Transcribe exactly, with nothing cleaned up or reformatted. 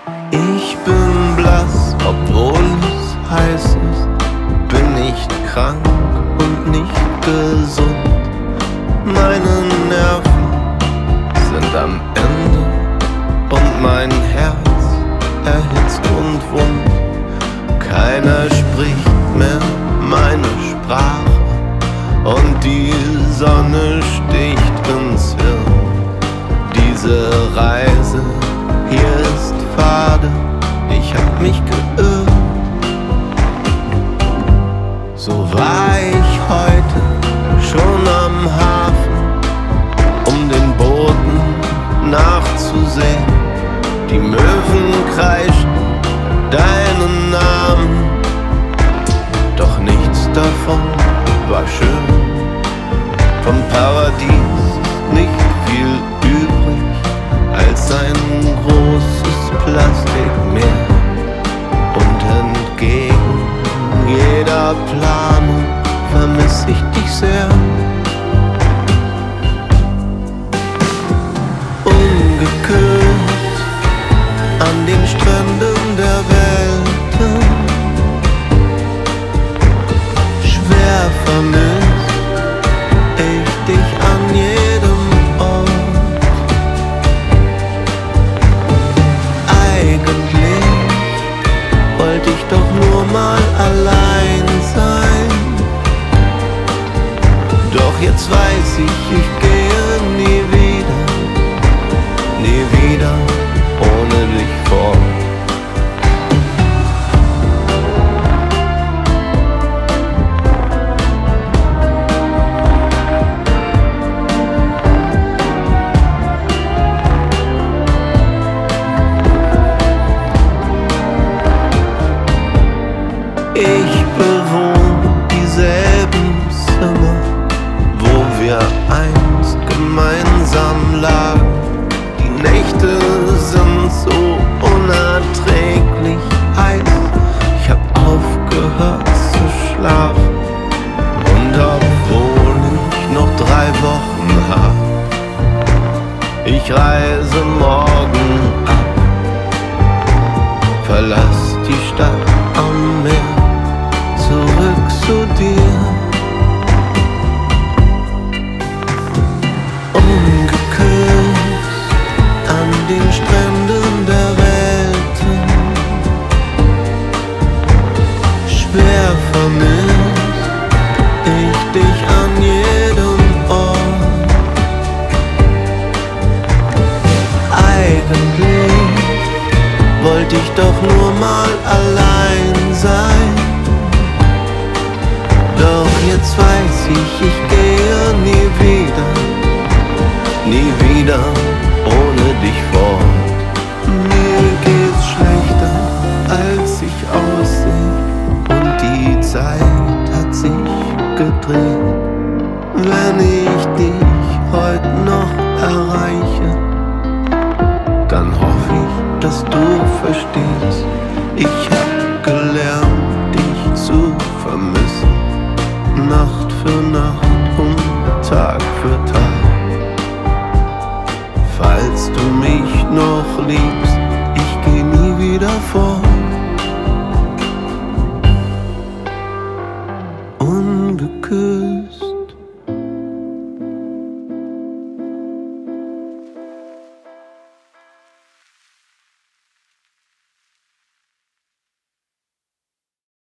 Ich bin blass, obwohl es heiß ist, bin nicht krank und nicht gesund. Meine Nerven sind am Ende und mein Herz erhitzt und wund. Keiner spricht mehr meine Sprache und die Sonne sticht ins Hirn. Diese Reise hier ist fade, ich hab mich geirrt. So war ich heute schon am Hafen, um den Booten nachzusehen. Die Möwen kreischten deinen Namen, doch nichts davon war schön. Vom Paradies ist nicht viel übrig als ein großes Plastikmeer. Und entgegen jeder Planung vermiss ich dich sehr. Ungekühlt an den Stränden der Welt, schwer vermisst ich dich an jedem Ort. Eigentlich wollte ich doch nur mal allein sein, doch jetzt weiß ich, ich gehe nie wieder, nie wieder ohne dich fort. Ich bewohne dieselben Zimmer, wo wir einst gemeinsam lagen. Die Nächte sind so unerträglich heiß, ich hab aufgehört zu schlafen. Und obwohl ich noch drei Wochen hab, ich reise morgen ab, verlass die Stadt am Meer, zurück zu dir. Ungeküsst an den Stränden der Welt, schwer vermisst ich dich an jedem Ort. Eigentlich wollte ich doch nur mal allein sein, doch jetzt weiß ich, ich gehe nie wieder, nie wieder ohne dich fort. Mir geht's schlechter, als ich aussehe, und die Zeit hat sich gedreht. Wenn ich dich heute noch erreiche, dann hoffe ich, dass du verstehst. Ich hab gelernt, dich zu vermissen, Nacht für Nacht und Tag für Tag. Falls du mich noch liebst, ich geh nie wieder fort. Ungekühlt